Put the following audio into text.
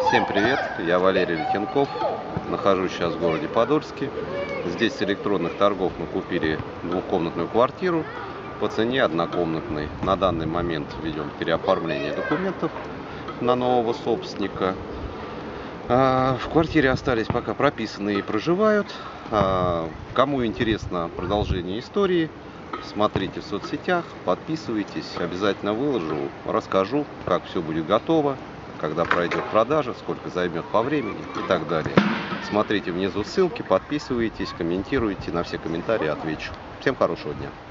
Всем привет, я Валерий Летенков, нахожусь сейчас в городе Подольске. Здесь с электронных торгов мы купили двухкомнатную квартиру по цене однокомнатной. На данный момент ведем переоформление документов на нового собственника. В квартире остались пока прописанные и проживают. Кому интересно продолжение истории, смотрите в соцсетях, подписывайтесь, обязательно выложу, расскажу, как все будет готово, когда пройдет продажа, сколько займет по времени и так далее. Смотрите внизу ссылки, подписывайтесь, комментируйте, на все комментарии отвечу. Всем хорошего дня!